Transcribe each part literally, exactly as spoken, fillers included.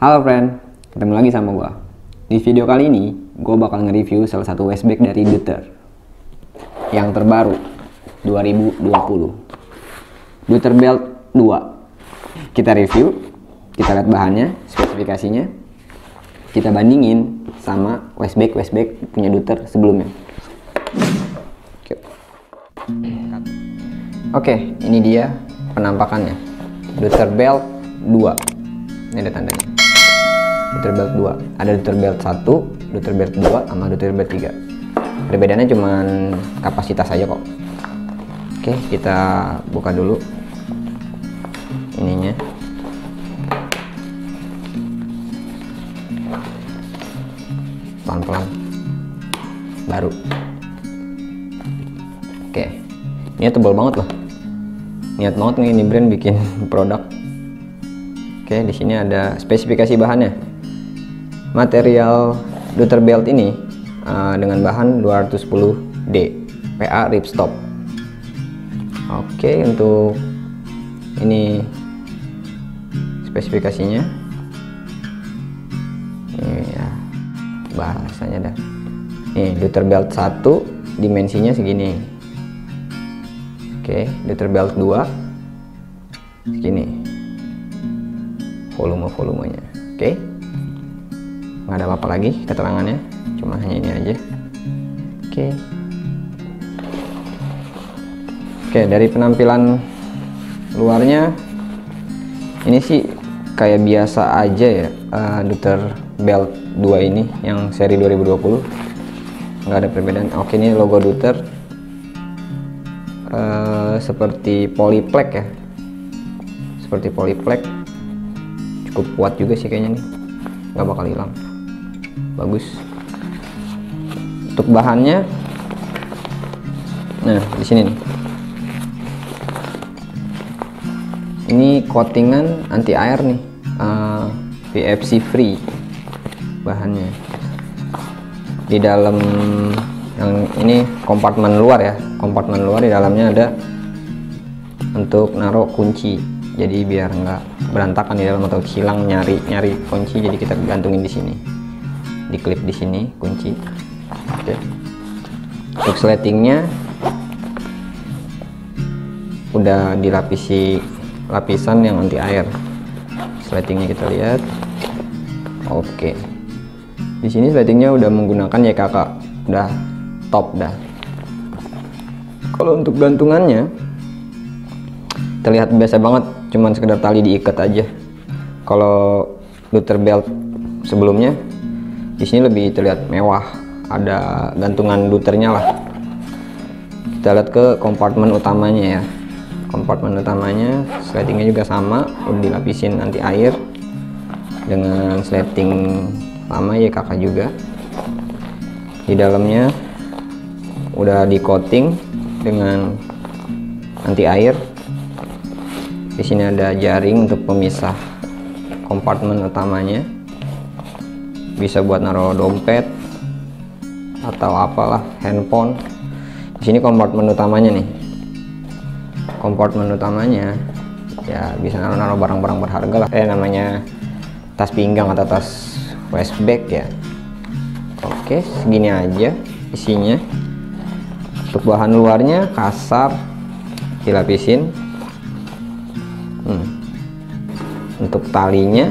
Halo friend, ketemu lagi sama gua. Di video kali ini, gua bakal nge-review salah satu wastebag dari Deuter yang terbaru dua ribu dua puluh, Deuter Belt dua. Kita review, kita lihat bahannya, spesifikasinya, kita bandingin sama wastebag-wastebag punya Deuter sebelumnya. Oke, ini dia penampakannya. Deuter Belt dua. Ini ada tandanya. Deuter Belt dua. Ada Deuter Belt satu, Deuter Belt dua, sama Deuter Belt tiga. Perbedaannya cuma kapasitas aja kok. Oke, kita buka dulu ininya. Pelan-pelan. Baru. Oke. Ini tebal banget loh. Niat banget nih ini brand bikin produk. Oke, di sini ada spesifikasi bahannya. Material Deuter Belt ini uh, dengan bahan dua ratus sepuluh D P A ripstop. Oke, untuk ini spesifikasinya. Ini ya bahasanya dah. Nih, Deuter Belt satu dimensinya segini. Oke, Deuter Belt dua segini volume-volumenya. Oke, nggak ada apa-apa lagi keterangannya, cuma hanya ini aja. Oke, oke dari penampilan luarnya ini sih kayak biasa aja ya. uh, Deuter Belt dua ini yang seri dua ribu dua puluh nggak ada perbedaan. Oke, ini logo Deuter uh, seperti polyplek ya, seperti polyplek. Cukup kuat juga sih kayaknya nih, nggak bakal hilang. Bagus. Untuk bahannya, nah di sini nih, ini coatingan anti air nih, uh, P V C free bahannya. Di dalam yang ini kompartemen luar ya, kompartemen luar di dalamnya ada untuk naruh kunci. Jadi biar nggak berantakan di dalam atau hilang nyari nyari kunci, jadi kita gantungin di sini, diklip di sini kunci. Oke. Untuk sletingnya udah dilapisi lapisan yang anti air. Sletingnya kita lihat. Oke. Di sini sletingnya udah menggunakan Y K K, udah top dah. Kalau untuk gantungannya terlihat biasa banget, cuman sekedar tali diikat aja. Kalau Deuter Belt sebelumnya di sini lebih terlihat mewah, ada gantungan Deuternya lah. Kita lihat ke kompartemen utamanya ya. Kompartemen utamanya sletingnya juga sama, udah dilapisin anti air dengan sleting lama Y K K juga. Di dalamnya udah di coating dengan anti air. Di sini ada jaring untuk pemisah kompartemen utamanya, bisa buat naruh dompet atau apalah, handphone. Di sini kompartemen utamanya nih, kompartemen utamanya ya bisa naruh-naruh barang-barang berharga lah, eh namanya tas pinggang atau tas wastebag ya. Oke, segini aja isinya. Untuk bahan luarnya kasar, dilapisin. Hmm. Untuk talinya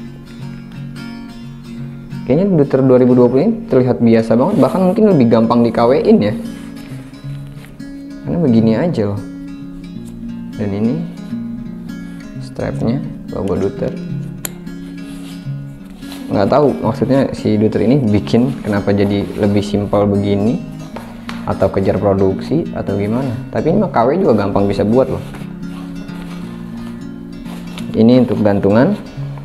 kayaknya Deuter dua ribu dua puluh ini terlihat biasa banget, bahkan mungkin lebih gampang di K W-in ya, karena begini aja loh. Dan ini strapnya logo Deuter. Nggak tahu maksudnya si Deuter ini bikin kenapa jadi lebih simpel begini, atau kejar produksi atau gimana, tapi ini mah K W juga gampang bisa buat loh. Ini untuk gantungan.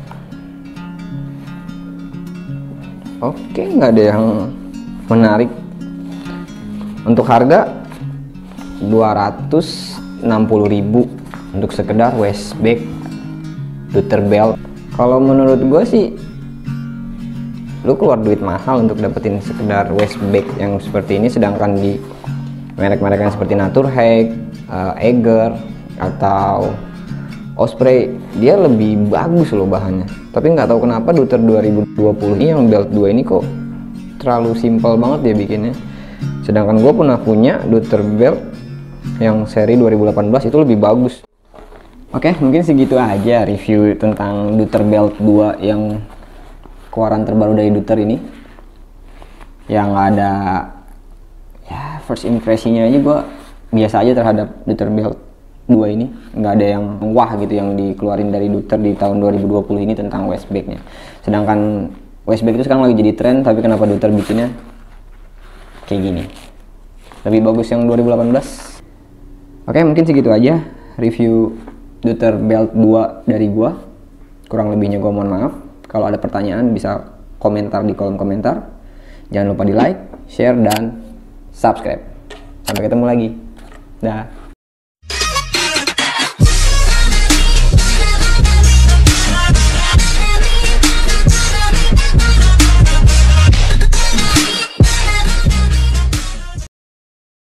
Oke, nggak ada yang menarik. Untuk harga dua ratus enam puluh ribu untuk sekedar wastebag Deuter Belt. Kalau menurut gue sih lu keluar duit mahal untuk dapetin sekedar wastebag yang seperti ini, sedangkan di merek-merek yang seperti Naturhack, uh, Eiger atau Osprey dia lebih bagus loh bahannya, tapi nggak tahu kenapa Dutter dua ribu dua puluh ini yang belt dua ini kok terlalu simpel banget dia bikinnya. Sedangkan gue pernah punya Dutter belt yang seri dua ribu delapan belas itu lebih bagus. Oke, mungkin segitu aja review tentang Dutter belt dua yang keluaran terbaru dari Dutter ini. Yang nggak ada ya first impressionnya aja gue biasa aja terhadap Dutter belt dua ini, nggak ada yang wah gitu yang dikeluarin dari Dutter di tahun dua ribu dua puluh ini tentang waistbag-nya. Sedangkan waistbag itu sekarang lagi jadi tren, tapi kenapa Dutter bikinnya kayak gini? Lebih bagus yang dua ribu delapan belas. Oke, mungkin segitu aja review Dutter belt dua dari gua. Kurang lebihnya gua mohon maaf. Kalau ada pertanyaan bisa komentar di kolom komentar. Jangan lupa di like, share, dan subscribe. Sampai ketemu lagi. Dah.